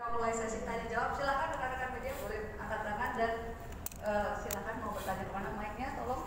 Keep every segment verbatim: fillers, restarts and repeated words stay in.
mulai sesi tanya jawab. Silakan rekan-rekan media boleh angkat tangan dan uh, silakan mau bertanya kemana, mic-nya tolong.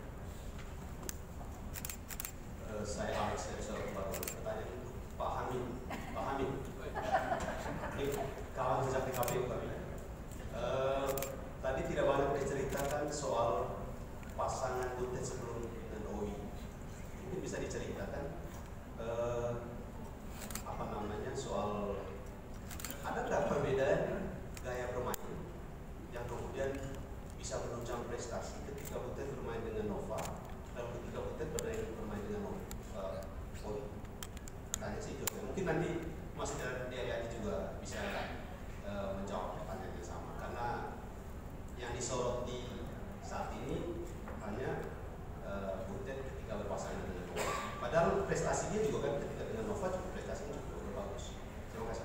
Uh, saya Alex dari Solo baru bertanya Pak Hamid, Pak Hamid. Ini kawan sejak di K P U kami. Uh, tadi tidak banyak diceritakan soal pasangan Butet sebelum dengan O I. Mungkin bisa diceritakan uh, apa namanya soal ada nggak perbedaan gaya bermain yang kemudian bisa menunjang prestasi ketika Butet bermain dengan Nova dan ketika Butet bermain, bermain dengan uh, O I. Tanya sih juga. Mungkin nanti Mas Deryadi juga bisa uh, menjawab pertanyaan yang sama karena yang disorot di saat ini hanya uh, Butet ketika berpasangan dengan Nova. Padahal prestasinya juga kan ketika dengan Nova juga prestasinya cukup bagus. Terima kasih.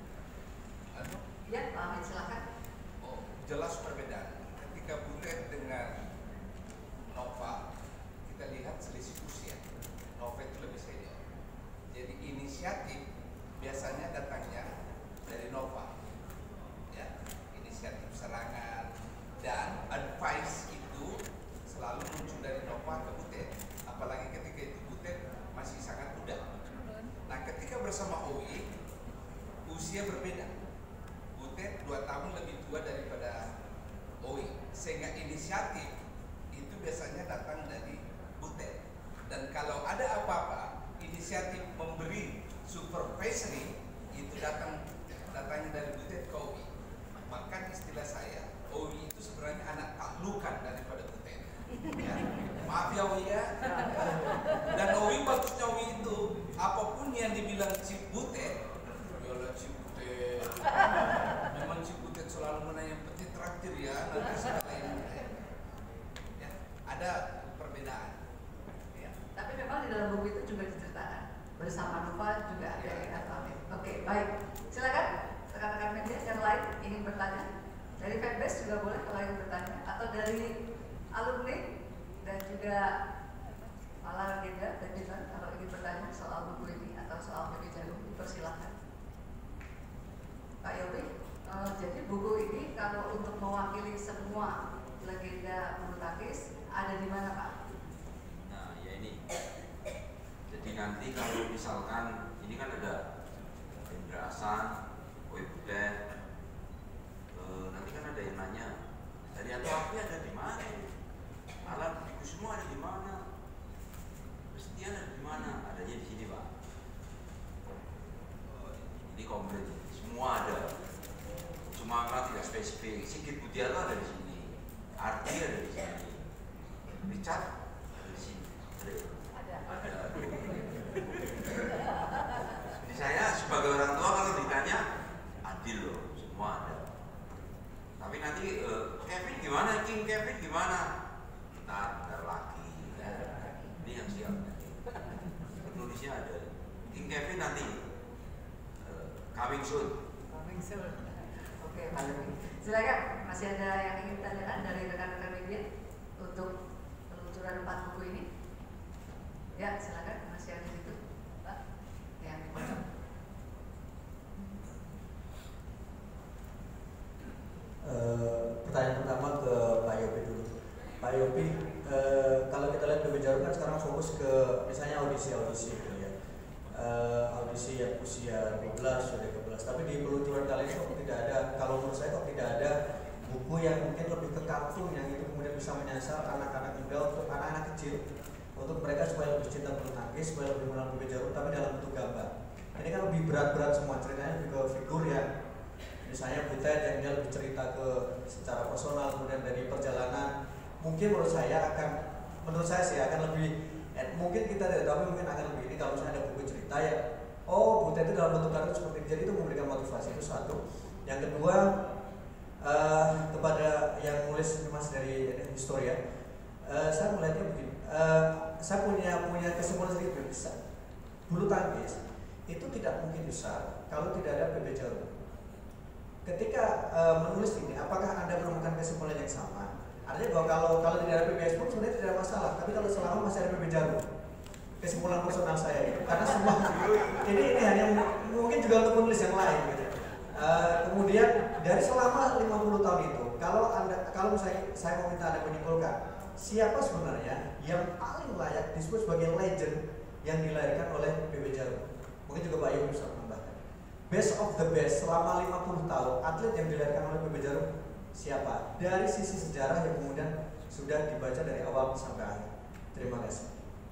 Ya, Pak Hamid silakan. Oh, jelas perbedaan. Ketika Butet dengan Nova, kita lihat selisih usia. Nova itu lebih senior. Jadi inisiatif biasanya datangnya dari Nova. Ya, inisiatif serangan dan advice itu selalu muncul dari Nova ke Butet. Apalagi ketika itu Butet masih sangat muda. Nah, ketika bersama O I, usia berbeda. Butet dua tahun lebih tua daripada O I, sehingga inisiatif itu biasanya datang dari Butet. Dan kalau ada apa-apa, inisiatif memberi supervisory itu datang datangnya dari Butet ke O I. Maka istilah saya, O I itu sebenarnya anak taklukan daripada Butet. Ya. Maaf ya O I ya. Dan O I bagusnya O I itu apapun yang dibilang Cip Butet, yolah Cip Butet. Memang Cip Butet selalu menanya peti traktir ya, nanti segala yang ya, ada perbedaan. Ya. Tapi memang di dalam buku itu juga diceritakan bersama Nova juga ada ya. Oke, baik. Silakan rekan-rekan media yang lain ingin bertanya. Dari fanbase juga boleh kalau ingin bertanya, atau dari alumni dan juga malah legenda dan juga kalau ingin bertanya soal buku ini atau soal P B Jarum, dipersilahkan. Pak Yopi, uh, jadi buku ini kalau untuk mewakili semua legenda bulu tangkis ada di mana Pak? Nah ya ini, jadi nanti kalau misalkan ini kan ada Indra Hasan, Boy Butet, uh, nanti kan ada yang nanya dari Yanto Api ada di mana? Alam Ibu semua ada di mana? Setia ada di mana? Adanya di sini Pak. Uh, ini komplit, semua ada. Cuma kan tidak spesifik. Sigit Budiarto ada di sini, Ardi ada di sini, Richard ada di sini. Ada. Ada. Jadi saya sebagai orang tua kalau ditanya adil loh, semua ada. Tapi nanti uh, Kevin gimana? King Kevin gimana? Ntar, ntar lagi. Ini yang siap. Penulisnya ada. King Kevin nanti uh, coming soon. Coming soon. Oke, Pak Yopi. Silakan. Masih ada yang ingin tanyakan dari rekan-rekan media untuk peluncuran empat buku ini? Ya, silakan. Masih ada di situ, Pak. Yang di pojok. Uh, pertanyaan pertama ke Pak Yopi dulu. Pak Yopi, uh, kalau kita lihat P B Jarum kan sekarang fokus ke misalnya audisi-audisi gitu ya. Uh, audisi yang usia dua belas, sudah tiga belas. Tapi di peluncuran kali ini kok tidak ada, kalau menurut saya kok tidak ada buku yang mungkin lebih ke kartun yang itu kemudian bisa menyasar anak-anak muda untuk anak-anak kecil, untuk mereka supaya lebih cinta bulu tangkis, supaya lebih mengenal P B Jarum, tapi dalam bentuk gambar. Ini kan lebih berat-berat semua, ceritanya lebih ke figur ya. Misalnya Butet yang dia lebih cerita ke secara personal, kemudian dari perjalanan, mungkin menurut saya akan, menurut saya sih akan lebih, eh, mungkin kita tidak tahu, mungkin akan lebih ini kalau misalnya ada buku cerita ya, oh Butet itu dalam bentuk kartun seperti ini, jadi itu memberikan motivasi, itu satu. Yang kedua, uh, kepada yang nulis mas dari eh, Historia, uh, saya melihatnya begini, uh, saya punya punya kesimpulan sedikit besar, bulu tangkis itu tidak mungkin besar kalau tidak ada P B Jarum. Ketika uh, menulis ini, apakah Anda menemukan kesimpulan yang sama? Artinya bahwa kalau kalau tidak ada P B S pun sebenarnya tidak ada masalah, tapi kalau selama masih ada P B Jarum, kesimpulan personal saya itu, karena semua ini ini hanya mungkin juga untuk menulis yang lain. Gitu. Uh, kemudian dari selama lima puluh tahun itu, kalau anda, kalau saya saya mau minta anda menyimpulkan, siapa sebenarnya yang paling layak disebut sebagai legend yang dilahirkan oleh P B Jarum? Mungkin juga Pak Yopi bisa menambahkan. Best of the best selama lima puluh tahun atlet yang dilahirkan oleh P B Jarum siapa? Dari sisi sejarah yang kemudian sudah dibaca dari awal sampai akhir. Terima kasih.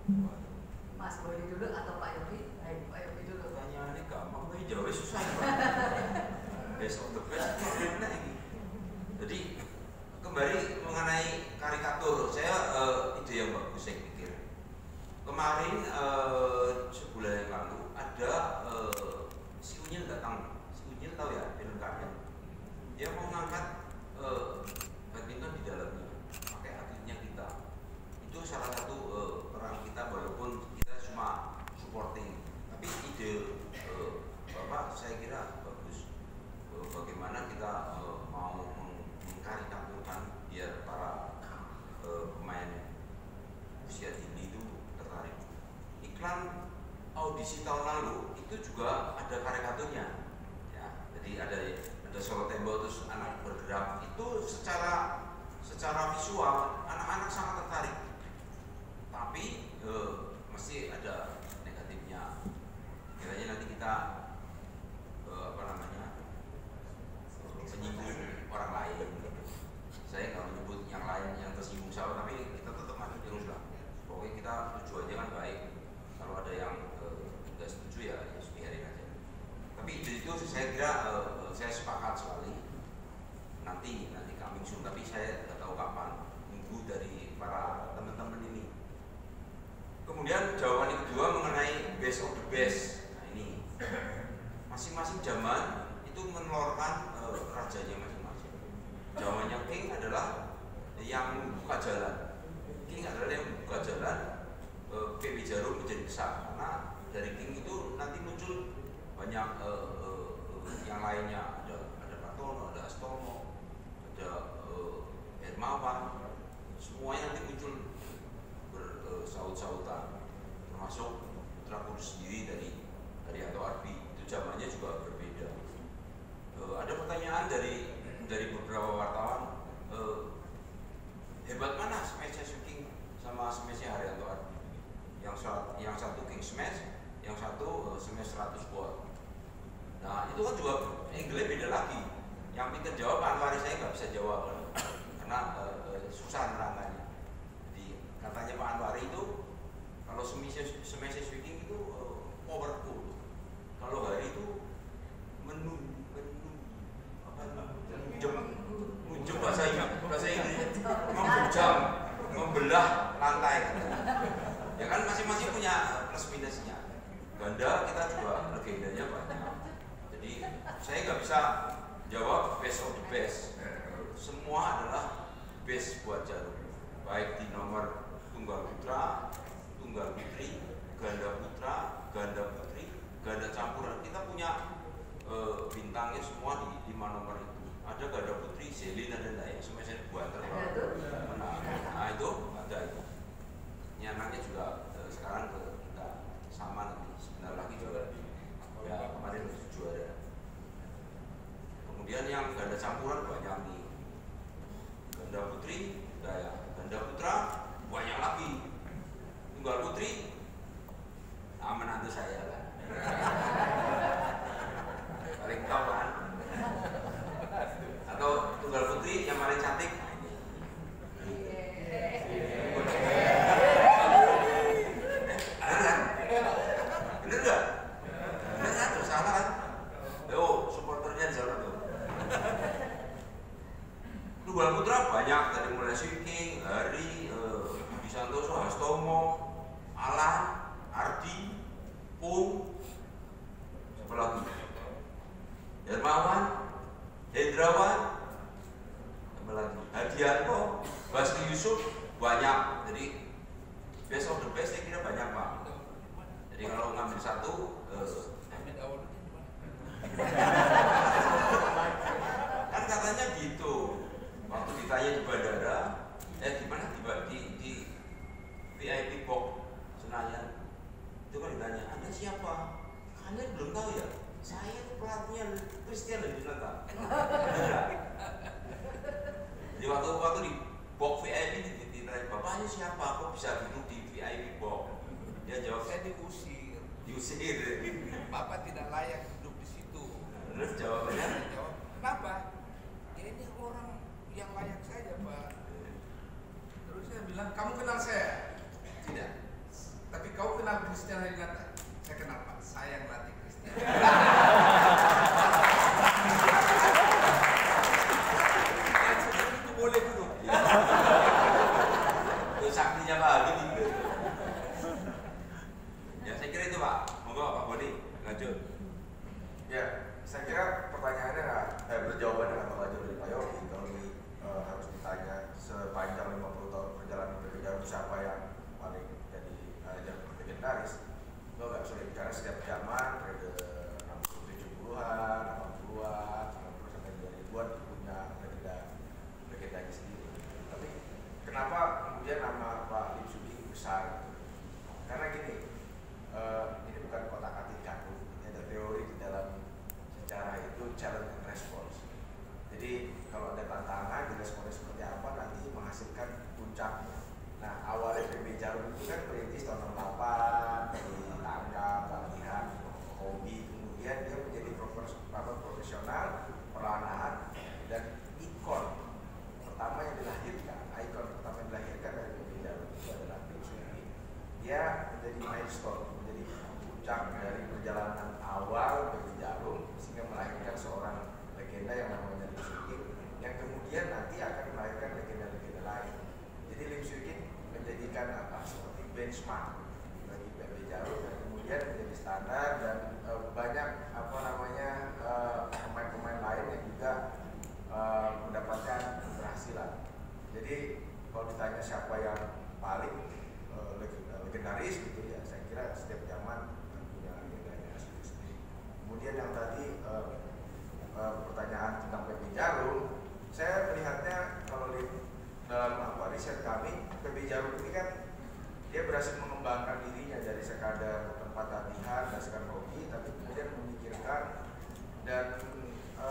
Mas Bodi dulu atau Pak Yopi? Baik, Pak Yopi dulu. Pertanyaannya gampang, tapi jawabnya susah. Best of the best itu enak ini. Jadi kembali mengenai karikatur, saya uh, ide yang bagus saya pikir. Kemarin uh, sebulan yang lalu ada uh, si Unyil datang, si Unyil tahu ya film karya. Dia mau ngangkat uh, badminton di dalamnya, pakai atletnya kita. Itu salah satu uh, peran kita walaupun kita cuma supporting, tapi ide uh, Bapak saya kira bagus. Uh, bagaimana kita uh, mau mengkarikaturkan biar para uh, pemain usia dini itu tertarik. Iklan audisi tahun lalu itu juga ada karikaturnya, ya. Jadi ada ada solo tembok terus anak bergerak itu secara secara visual anak-anak sangat tertarik. Tapi eh, mesti ada negatifnya. Kiranya nanti kita eh, apa namanya menyinggung orang lain. Saya nggak menyebut yang lain yang tersinggung siapa, tapi kita tetap maju terus lah. Pokoknya kita tujuannya kan baik. Kalau ada yang nggak setuju ya, ya biarin aja. Tapi ide itu saya kira uh, saya sepakat sekali. Nanti nanti coming soon, tapi saya nggak tahu kapan. Nunggu dari para teman-teman ini. Kemudian jawaban yang kedua mengenai best of the best. Nah ini masing-masing zaman itu menelurkan uh, rajanya masing-masing. Zamannya King adalah yang membuka jalan. King adalah yang membuka jalan. P B Jarum menjadi besar karena dari King itu nanti muncul banyak uh, uh, uh, yang lainnya, ada ada Patono, ada Astomo, ada uh, Hermawan, semuanya nanti muncul bersaut-sautan, termasuk Putra Kudus sendiri dari dari Anto Arbi, itu zamannya juga berbeda. Uh, ada pertanyaan dari dari beberapa wartawan, uh, hebat mana smash King sama smash Haryanto Arbi? Yang satu, yang satu King Smash, yang satu uh, Smash seratus watt. Nah itu kan juga angle beda lagi. Yang pintar jawab Anwari, saya nggak bisa jawab karena uh, uh, susah nerangannya. Jadi katanya Pak Anwari itu kalau Smash Smash Swinging itu uh, powerful. Kalau Hari itu menu menu apa menunjuk menunjuk bahasa bahasa Inggris membujam, membelah lantai. Ya kan masing-masing punya plus minusnya. Ganda kita juga legendanya banyak. Jadi saya nggak bisa jawab best of the best. Semua adalah best buat Jarum. Baik di nomor tunggal putra, tunggal putri, ganda putra, ganda putri, ganda campuran. Kita punya uh, bintangnya semua di lima nomor itu. Ada ganda putri, Zelin dan lain. Semua saya buat terbaik. Nah, nah itu ada itu. Nyanangnya juga eh, sekarang ke kita sama nanti sebentar lagi juga ya kemarin juara. Kemudian yang ganda campuran banyak nih, ganda putri, ya, ganda putra banyak lagi, tunggal putri, nah, menantu saya kan, paling top kan, atau tunggal putri yang paling cantik. Tunggal putra banyak dari mulai King, Hari, uh, Budi Santoso, Astomo, Alan, Ardi, Pung, siapa lagi? Hermawan, Hendrawan, siapa lagi? Hadianto, Basri Yusuf, banyak. Jadi best of the best saya kira banyak Pak. Jadi kalau ngambil satu, uh, kan katanya gitu. Waktu ditanya di bandara, eh gimana di di, di V I P box Senayan, itu kan ditanya, Anda siapa? Kalian belum tahu ya? Saya itu pelatihnya Christian dari Junata. bilang, kamu kenal saya? Tidak. Tapi kau kenal Christian Hadinata? Saya kenal Pak, saya yang latih Christian. Itu boleh dulu. Itu saktinya Pak Habib itu. Ya saya kira itu Pak. Monggo Pak Bodi lanjut. Ya, saya kira pertanyaannya nggak eh, berjawaban dengan mengajar dari Pak Yogi. Kalau ini eh, harus ditanya sepanjang lima puluh tahun perjalanan P B Jarum siapa yang paling jadi eh, yang legendaris, itu agak sulit karena setiap zaman periode enam puluh tujuh puluhan, delapan puluhan, sembilan puluh sampai dua ribuan punya legenda legendanya sendiri. Tapi kenapa kemudian nama Pak Lim Sugi besar? Karena gini, eh, ini bukan kotak-atik jago. Ada teori di dalam sejarah itu challenge and response. Jadi kalau ada tantangan, diresponnya seperti apa nanti menghasilkan puncaknya. Nah awalnya P B Jarum itu kan perintis tahun enam puluh delapan, dari tangga, latihan, hobi, kemudian dia menjadi profesional, perlahan dan ikon pertama yang dilahirkan, ikon pertama yang dilahirkan dari P B Jarum itu adalah Lim Sugi. Dia menjadi milestone, menjadi puncak dari perjalanan awal P B Jarum sehingga melahirkan seorang legenda yang namanya Lim Sugi yang kemudian nanti akan melahirkan legenda-legenda lain. Jadi Lim Sugi menjadikan apa seperti benchmark bagi P B Jarum dan kemudian menjadi standar dan e, banyak apa namanya pemain-pemain lain yang juga e, mendapatkan keberhasilan. Jadi kalau ditanya siapa yang paling e, legendaris gitu ya, saya kira setiap zaman punya legendanya sendiri. Kemudian yang tadi e, e, pertanyaan tentang P B Jarum, saya melihatnya kalau di dalam apa riset kami, P B Jarum ini kan dia berhasil mengembangkan dirinya dari sekadar tempat latihan, berdasarkan hobi, tapi kemudian memikirkan dan e,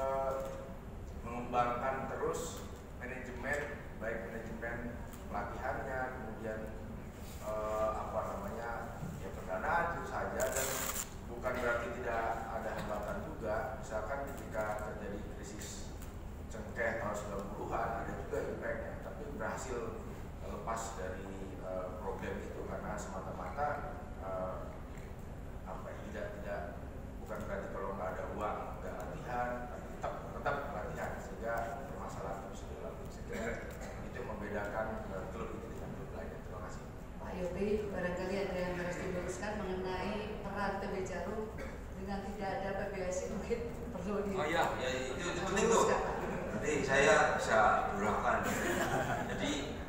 mengembangkan terus manajemen, baik manajemen pelatihannya, kemudian e, apa namanya ya pendanaan itu saja, dan bukan berarti tidak ada hambatan juga. Misalkan ketika terjadi krisis cengkeh tahun sembilan puluhan ada juga impactnya, tapi berhasil lepas dari uh, problem itu karena semata-mata uh, apa tidak tidak bukan berarti kalau nggak ada uang nggak latihan, tapi tetap tetap latihan sehingga permasalahan itu bisa dilalui. Saya kira itu yang membedakan uh, klub ini dengan klub lainnya. Terima kasih. Pak Yopi, barangkali ada yang harus diluruskan mengenai peran P B Jarum dengan tidak ada P B S I mungkin perlu di. Oh iya, ya itu, itu penting tuh. Nanti saya bisa durahkan. Jadi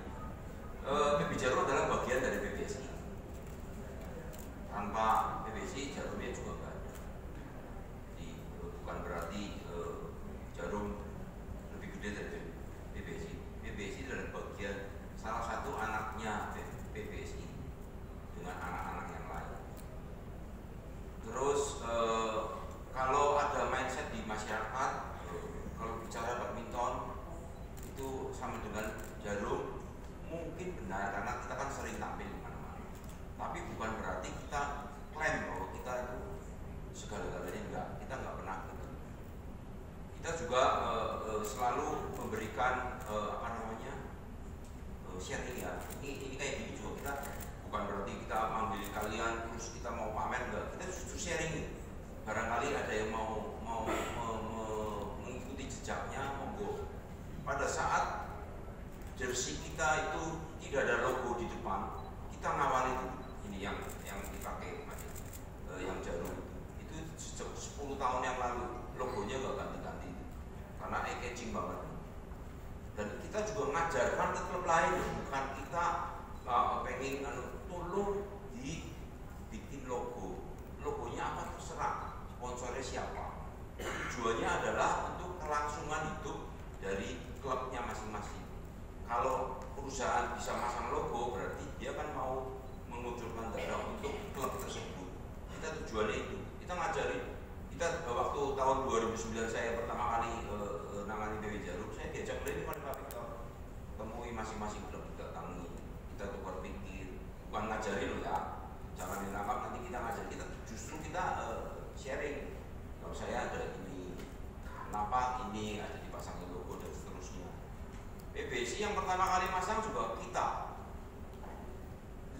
eh, P B Jarum adalah bagian dari P B S I. Tanpa P B S I, Jarumnya juga nggak ada. Jadi bukan berarti eh, Jarum lebih gede dari P B S I. P B S I adalah bagian salah satu anaknya P B S I dengan anak-anak yang lain. Terus eh, kalau ada mindset di masyarakat, eh, kalau bicara badminton itu sama dengan Jarum, mungkin benar karena kita kan sering tampil di mana-mana. Tapi bukan berarti kita klaim bahwa kita itu segala-galanya enggak. Kita enggak pernah gitu. Kita juga eh, eh, selalu memberikan eh, apa namanya eh, sharing ya. Ini ini kayak gini juga, kita bukan berarti kita ambil kalian terus kita mau pamer enggak. Kita justru sharing. Barangkali ada yang mau mau me, me, mengikuti jejaknya, monggo. Pada saat jersey kita itu tidak ada logo di depan, kita ngawali itu. Ini yang yang dipakai eh, yang Jarum itu sejak sepuluh tahun yang lalu logonya nggak ganti-ganti karena eye-catching banget. Dan kita juga ngajarkan ke klub lain, bukan kita uh, pengen anu tolong dibikin logo. Logonya apa terserah, sponsornya siapa. Tujuannya adalah untuk kelangsungan hidup dari klubnya masing-masing. Kalau perusahaan bisa masang logo, berarti dia kan mau mengucurkan dana untuk klub tersebut. Kita tujuannya itu. Kita ngajarin. Kita waktu tahun dua ribu sembilan saya pertama kali uh, nangani P B Jarum, saya diajak keliling oleh Pak Victor, temui masing-masing klub, kita tangi, kita tukar pikir, bukan ngajarin loh ya. Jangan dinangkap nanti kita ngajar, kita justru kita uh, sharing. Kalau saya ada ini, kenapa ini ada dipasang logo dan seterusnya. P B S I yang pertama kali masang juga kita,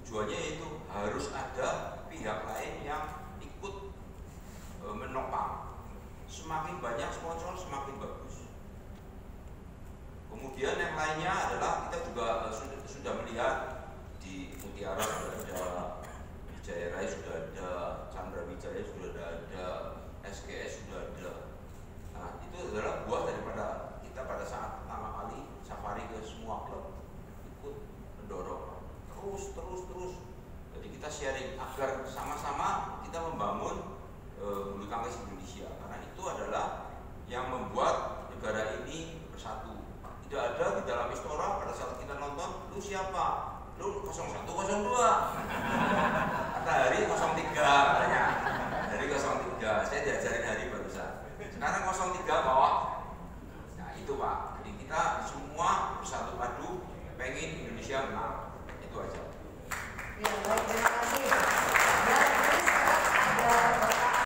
tujuannya itu harus ada pihak lain yang ikut e, menopang. Semakin banyak sponsor semakin bagus. Kemudian yang lainnya adalah kita juga e, sudah, sudah melihat di Mutiara sudah ada, Wijaya Rai sudah ada, Chandra Wijaya sudah ada, S K S sudah ada. Nah, itu adalah buah daripada kita pada saat pertama kali safari ke semua klub ikut mendorong terus terus terus. Jadi kita sharing agar sama-sama kita membangun e, bulu tangkis Indonesia, karena itu adalah yang membuat negara ini bersatu. Tidak ada di dalam Istora pada saat kita nonton, lu siapa? Lu nol satu nol dua. Kata Hari nol tiga katanya. Dari nol tiga, saya diajarin Hari barusan. Sekarang nol tiga bawah. Nah itu Pak, jadi kita semua bersatu padu pengen Indonesia menang. Itu aja. Ya, baik.